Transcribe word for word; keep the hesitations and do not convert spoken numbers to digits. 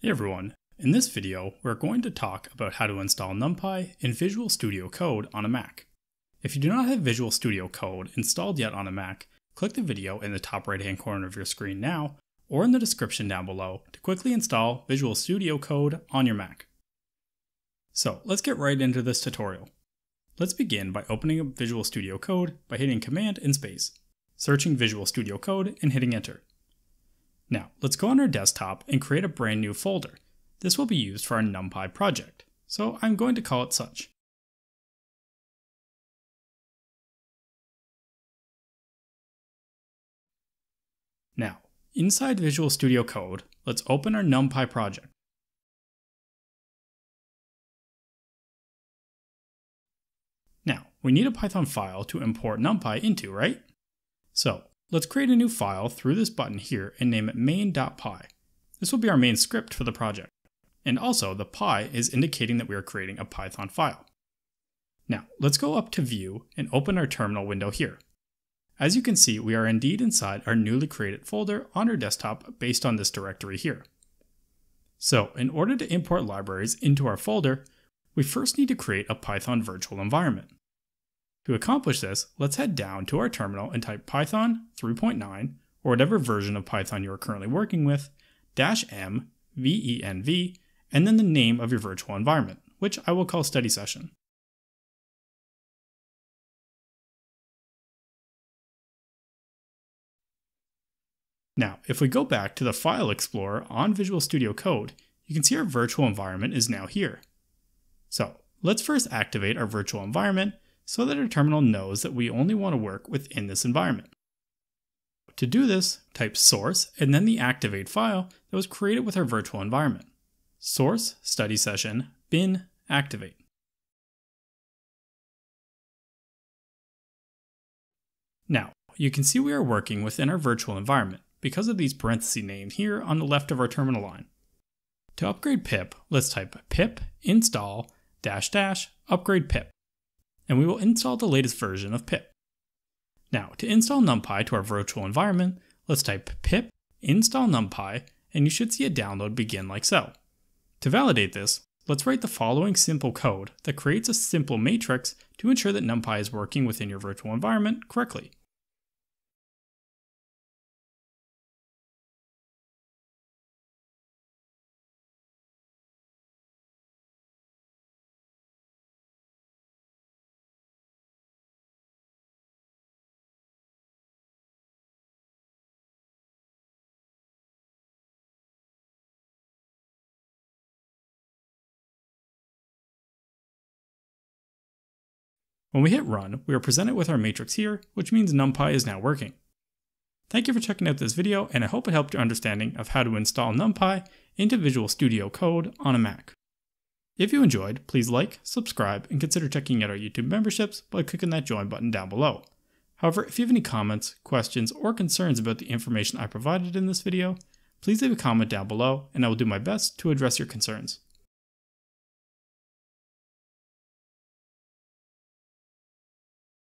Hey everyone, in this video we're going to talk about how to install NumPy in Visual Studio Code on a Mac. If you do not have Visual Studio Code installed yet on a Mac, click the video in the top right hand corner of your screen now, or in the description down below to quickly install Visual Studio Code on your Mac. So let's get right into this tutorial. Let's begin by opening up Visual Studio Code by hitting Command and space, searching Visual Studio Code and hitting enter. Now, let's go on our desktop and create a brand new folder. This will be used for our NumPy project, so I'm going to call it such. Now, inside Visual Studio Code, let's open our NumPy project. Now, we need a Python file to import NumPy into, right? So, let's create a new file through this button here and name it main.py. This will be our main script for the project. And also, the py is indicating that we are creating a Python file. Now, let's go up to View and open our terminal window here. As you can see, we are indeed inside our newly created folder on our desktop based on this directory here. So, in order to import libraries into our folder, we first need to create a Python virtual environment. To accomplish this, let's head down to our terminal and type Python three point nine, or whatever version of Python you are currently working with, dash m, venv, and then the name of your virtual environment, which I will call StudySession. Now, if we go back to the File Explorer on Visual Studio Code, you can see our virtual environment is now here. So, let's first activate our virtual environment so that our terminal knows that we only want to work within this environment. To do this, type source and then the activate file that was created with our virtual environment. Source StudySession bin activate. Now, you can see we are working within our virtual environment because of these parentheses names here on the left of our terminal line. To upgrade pip, let's type pip install dash dash upgrade pip, and we will install the latest version of pip. Now, to install NumPy to our virtual environment, let's type pip install NumPy, and you should see a download begin like so. To validate this, let's write the following simple code that creates a simple matrix to ensure that NumPy is working within your virtual environment correctly. When we hit run, we are presented with our matrix here, which means NumPy is now working. Thank you for checking out this video, and I hope it helped your understanding of how to install NumPy into Visual Studio Code on a Mac. If you enjoyed, please like, subscribe, and consider checking out our YouTube memberships by clicking that join button down below. However, if you have any comments, questions, or concerns about the information I provided in this video, please leave a comment down below, and I will do my best to address your concerns.